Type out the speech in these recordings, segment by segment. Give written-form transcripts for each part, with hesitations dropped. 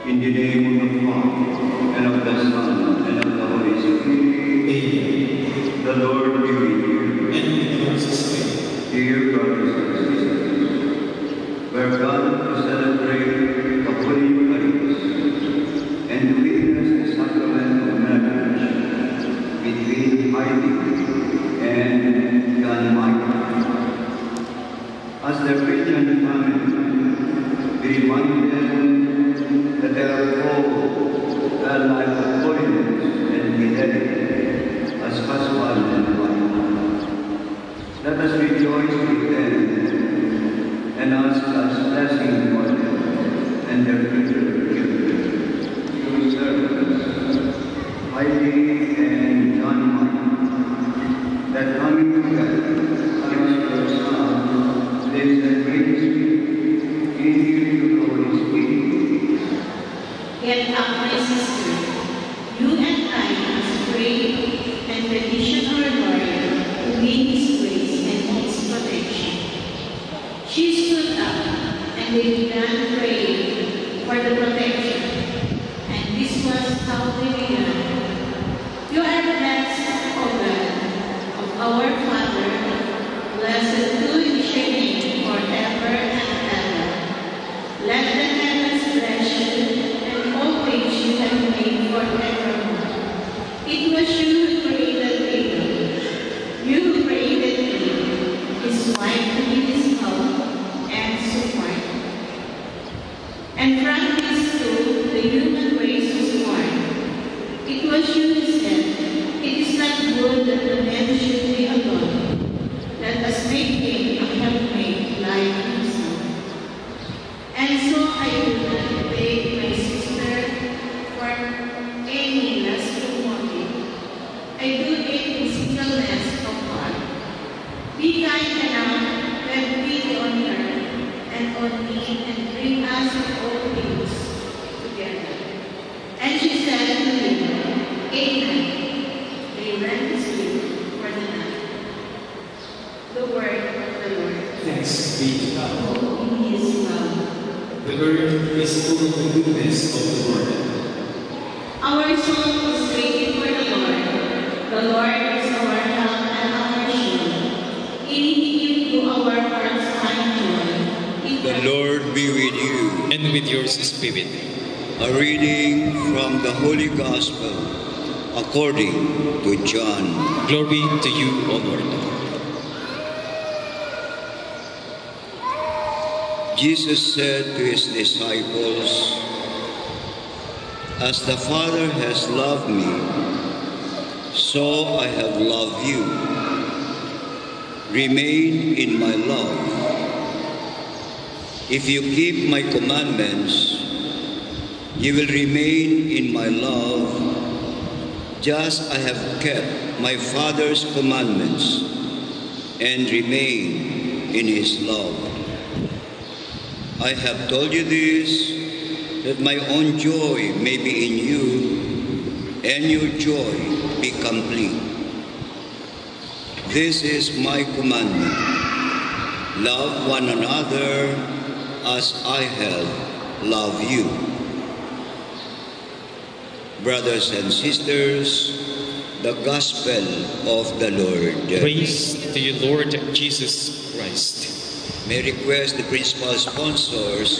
In the name of the Father, and of the Son, and of the Holy Spirit. Amen. The Lord be with you. And with yours spirit. Dear brothers and sisters, we are gathered to celebrate the Holy Eucharist and to witness the sacrament of marriage between Heidi and John Michael. As the Christian family, we remind them that they are called to a life of holiness and fidelity as husband and wife. Let us rejoice with them and ask God's blessing for them and their future children. Your servants, Heidi and John Michael, that coming together, Christ your Son, lives and reigns in you, the Holy Spirit. Get up, my sister. You and I must pray and petition our Lord to gain His grace and His protection. She stood up and they began praying for the protection. And this was how they began. You are blessed, O God, of our Father. Blessed too is your name forever and ever. Let the heavens bless you and all things you have made forevermore. It was you who created Adam. You who created Eve, his wife to be his help and support. And from these two, the human race was born. It was you who said, it is not good that the man should be alone. Let us make him a helpmate like himself. And so I do not beg my sister for any lasting motive. I do it in singleness of heart. Be kind enough to have pity on her and on me and bring us all things together. And she said to him, Amen. They went to sleep for the night. The word of the Lord. Thanks be to God. In His love. The earth is full of the goodness of the Lord. Our soul is waiting for the Lord. The Lord is our help and our shield. In Him do our hearts find joy. The Lord be with you. And with yours spirit. A reading from the Holy Gospel according to John. Glory to you, O Lord. Jesus said to his disciples, As the Father has loved me, so I have loved you. Remain in my love. If you keep my commandments, you will remain in my love, just I have kept my Father's commandments and remain in his love. I have told you this, that my own joy may be in you, and your joy be complete. This is my commandment. Love one another as I have loved you. Brothers and sisters, the Gospel of the Lord. Praise to you, Lord Jesus Christ. May I request the principal sponsors.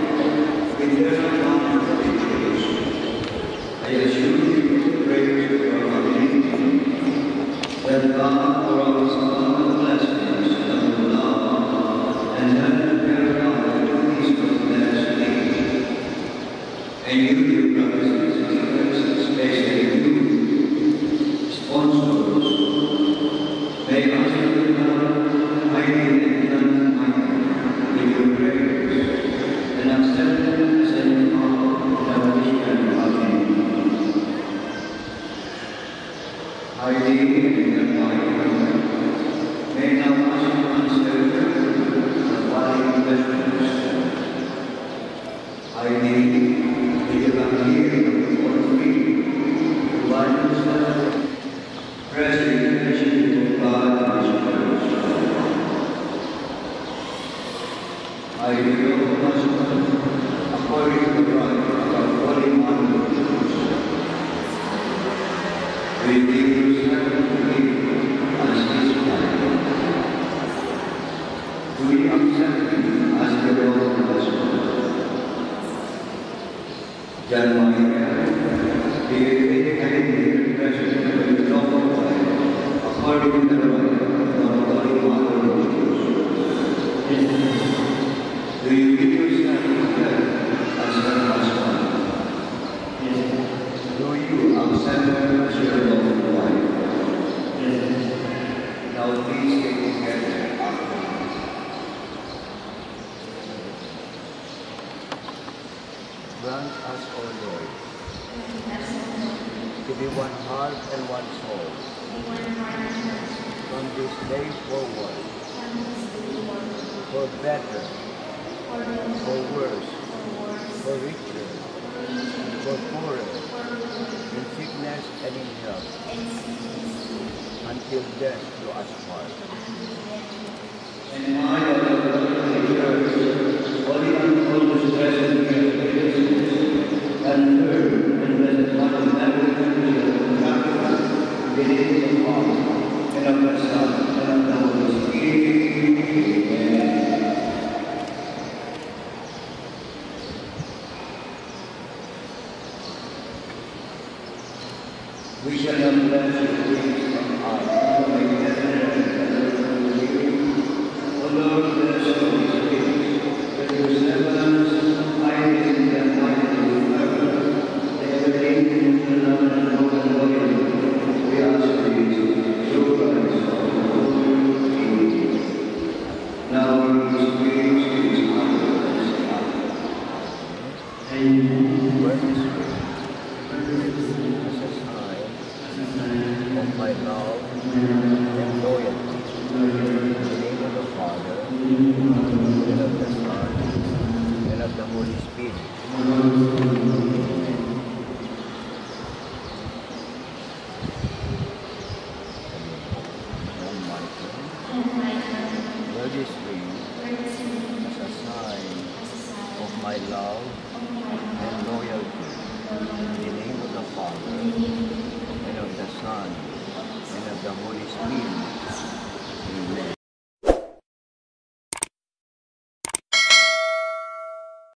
I assure you, pray for our meeting, that God pour out His abundant blessings and love, and heaven bear out the peace of last day. And you, dear brothers and sisters, especially you, sponsors, may ask you now, I need and with your prayers, and accept them as an honor that we can love you. Heidi and Michael, may now ask you answer the following questions. Heidi, will you come here San Michael, be kindly present with the love of life, according to the right of our Holy Mother of Jesus. Do you give yourself to her as her husband? Do you accept her as your loving wife? Now please take together after me. Grant us, O Lord, to be one heart and one soul, from this day forward, for better, for worse, for richer, for poorer, in sickness and in health, until death do us part. And I, O Lord, church, holy and almost present here, and third and blessed one of every country of the name of the Father, and of the Son, and of the Holy Spirit. Amen. We shall not bless your dreams from us, like heaven and earth. O Lord, bless your dreams, that your servants, hiding in their mind and forever, they have attained to love and hope and loyalty. We ask these, through Christ our Lord. Amen. Now we must praise his honor. Amen. Where is of my love and loyalty, in the name of the Father, and of the Son, and of the Holy Spirit. Amen. Almighty, wear this ring as a sign of my love and loyalty, in the name of the Father, and of the Son, and of the Holy Spirit. Amen.